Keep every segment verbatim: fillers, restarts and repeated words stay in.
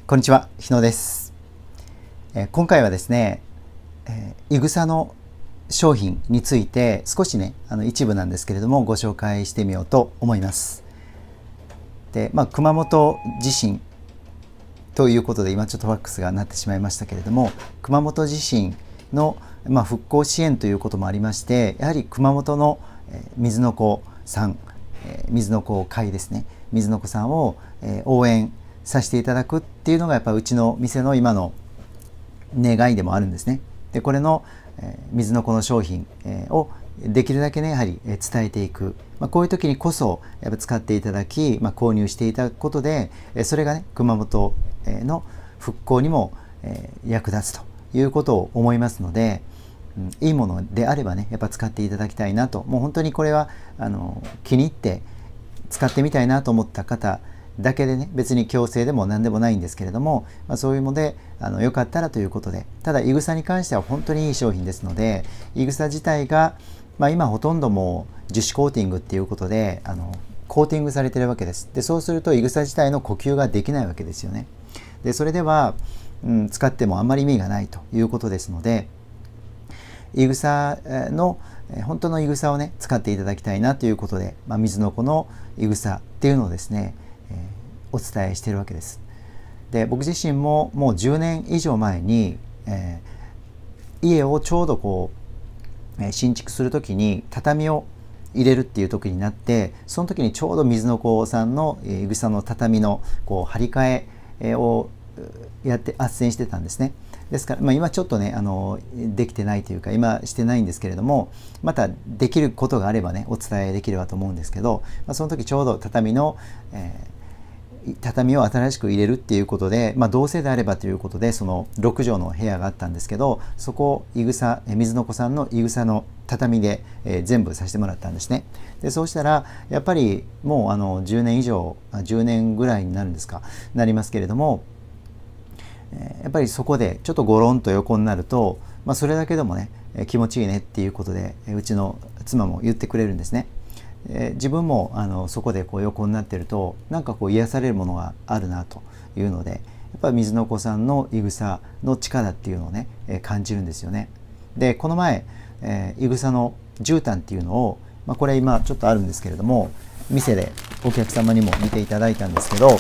こんにちは、日野です。えー、今回はですね、えー、いぐさの商品について少しね、あの一部なんですけれどもご紹介してみようと思います。で、まあ、熊本地震ということで今ちょっとファックスが鳴ってしまいましたけれども、熊本地震の、まあ、復興支援ということもありまして、やはり熊本の、えー、水の子さん、えー、水の子会ですね、水の子さんを、えー、応援させていただくっていうのがやっぱうちの店の今の願いでもあるんですね。でこれの、えー、水の子の商品、えー、をできるだけねやはり伝えていく、まあ、こういう時にこそやっぱ使っていただき、まあ、購入していただくことでそれがね熊本の復興にも役立つということを思いますので、うん、いいものであればねやっぱ使っていただきたいなと、もう本当にこれはあの気に入って使ってみたいなと思った方だけでね、別に強制でも何でもないんですけれども、まあ、そういうのであのよかったらということで、ただいぐさに関しては本当にいい商品ですので、いぐさ自体が、まあ、今ほとんどもう樹脂コーティングっていうことであのコーティングされてるわけです。でそうするといぐさ自体の呼吸ができないわけですよね。でそれでは、うん、使ってもあんまり意味がないということですので、いぐさの本当のいぐさをね使っていただきたいなということで、まあ、水の子のいぐさっていうのをですね、えー、お伝えしているわけです。で僕自身ももうじゅうねん以上前に、えー、家をちょうどこう、えー、新築する時に畳を入れるっていう時になって、その時にちょうど水の子さんのいぐさの畳のこう張り替えをやって斡旋してたんですね。ですから、まあ、今ちょっとねあのできてないというか今してないんですけれども、またできることがあればねお伝えできればと思うんですけど、まあ、その時ちょうど畳の、えー、畳を新しく入れるっていうことで、まあ、同性であればということでそのろくじょうの部屋があったんですけど、そこをいぐさ水の子さんのいぐさの畳で、えー、全部させてもらったんですね。でそうしたらやっぱりもうあのじゅうねん以上じゅうねんぐらいになるんですかなりますけれども、やっぱりそこでちょっとゴロンと横になると、まあ、それだけでもね気持ちいいねっていうことでうちの妻も言ってくれるんですね。自分もあのそこでこう横になってるとなんかこう癒されるものがあるなというので、やっぱり水の子さんのいぐさの力っていうのをね感じるんですよね。でこの前いぐさの絨毯っていうのを、まあ、これ今ちょっとあるんですけれども店でお客様にも見ていただいたんですけど、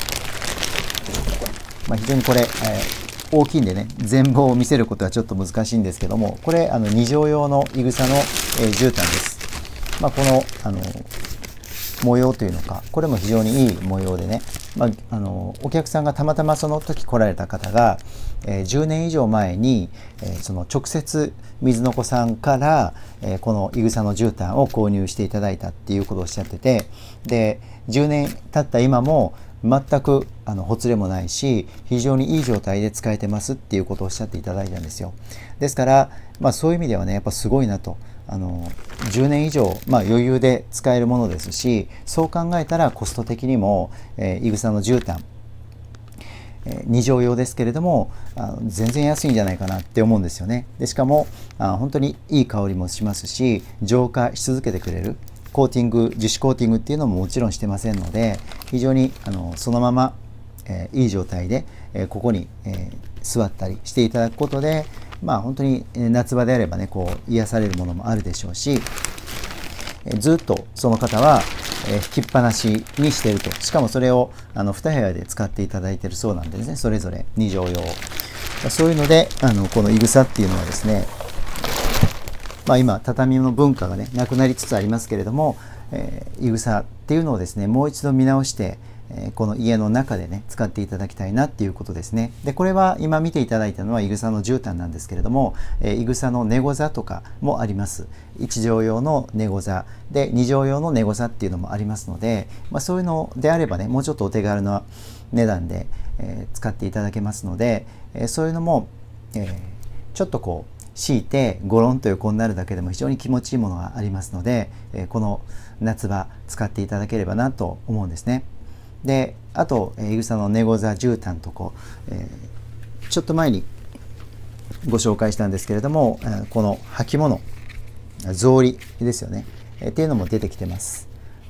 まあ、非常にこれ、えー、大きいんでね全貌を見せることはちょっと難しいんですけども、これあのにじょう用のいぐさの、えー、絨毯です。まあ、この、あの模様というのか、これも非常にいい模様でね、まあ、あのお客さんがたまたまその時来られた方が、えー、じゅうねん以上前に、えー、その直接水の子さんから、えー、このいぐさの絨毯を購入していただいたっていうことをおっしゃってて、でじゅうねん経った今も全くあのほつれもないし非常にいい状態で使えてますっていうことをおっしゃっていただいたんですよ。ですから、まあ、そういう意味ではねやっぱすごいなと、あのじゅうねん以上、まあ、余裕で使えるものですし、そう考えたらコスト的にもいぐさの絨毯にじょう用ですけれどもあ全然安いんじゃないかなって思うんですよね。でしかもあ本当にいい香りもしますし浄化し続けてくれるコーティング樹脂コーティングっていうのももちろんしてませんので、非常にあのそのまま、えー、いい状態で、えー、ここに、えー、座ったりしていただくことで、まあ本当に夏場であればねこう癒されるものもあるでしょうし、えー、ずっとその方は、えー、引きっぱなしにしていると、しかもそれをあのに部屋で使っていただいているそうなんですね、それぞれにじょう用。そういうのであのこのいぐさっていうのはですね、まあ今畳の文化がねなくなりつつありますけれども、えー、いぐさっていうのをですねもう一度見直して、えー、この家の中でね使っていただきたいなっていうことですね。でこれは今見ていただいたのはいぐさの絨毯なんですけれども、えー、いぐさの寝ござとかもあります。いちじょう用の寝ござでにじょう用の寝ござっていうのもありますので、まあ、そういうのであればねもうちょっとお手軽な値段で、えー、使っていただけますので、えー、そういうのも、えー、ちょっとこう敷いてゴロンと横になるだけでも非常に気持ちいいものがありますので、えこの夏場使っていただければなと思うんですね。であといぐさの寝ござ絨毯とこう、えー、ちょっと前にご紹介したんですけれども、この履物草履ですよね、えー、っていうのも出てきてます。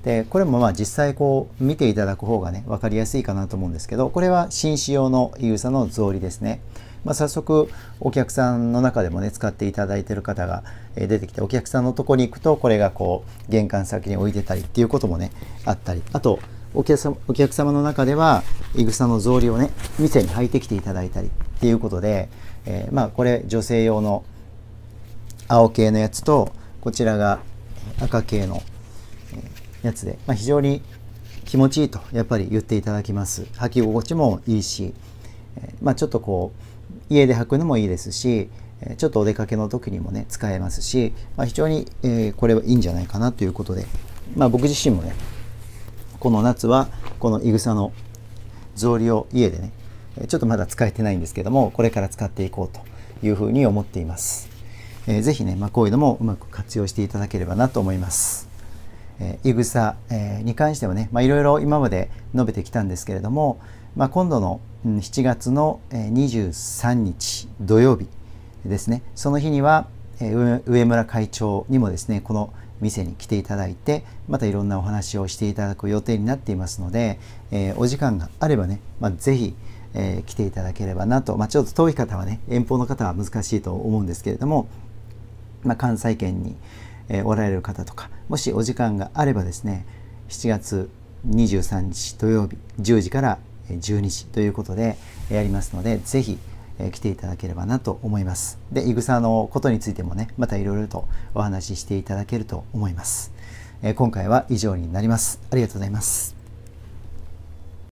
でこれもまあ実際こう見ていただく方がね分かりやすいかなと思うんですけど、これは紳士用のいぐさの草履ですね。まあ、早速お客さんの中でもね使っていただいている方が出てきて、お客さんのとこに行くとこれがこう玄関先に置いてたりっていうこともねあったり、あとお客様、お客様の中ではいぐさの草履をね店に履いてきていただいたりっていうことで、えー、まあこれ女性用の青系のやつと、こちらが赤系のやつで、まあ、非常に気持ちいいとやっぱり言っていただきます。履き心地もいいし、えー、まあちょっとこう家で履くのもいいですし、ちょっとお出かけの時にもね使えますし、まあ、非常に、えー、これはいいんじゃないかなということで、まあ、僕自身もねこの夏はこのいぐさの草履を家でねちょっとまだ使えてないんですけども、これから使っていこうというふうに思っています。えー、ぜひね、まあ、こういうのもうまく活用していただければなと思います。えー、いぐさ、えー、に関してはね、まあ、いろいろ今まで述べてきたんですけれども、まあ、今度のしちがつのにじゅうさんにち土曜日ですね、その日には上村会長にもですねこの店に来ていただいて、またいろんなお話をしていただく予定になっていますので、えー、お時間があればね、まあ、ぜひ、えー、来ていただければなと、まあ、ちょっと遠い方はね遠方の方は難しいと思うんですけれども、まあ、関西圏に、えー、おられる方とか、もしお時間があればですね、しちがつにじゅうさんにち土曜日じゅうじからじゅうにじということでやりますので、ぜひ来ていただければなと思います。で、いぐさのことについてもね、またいろいろとお話ししていただけると思います。えー、今回は以上になります。ありがとうございます。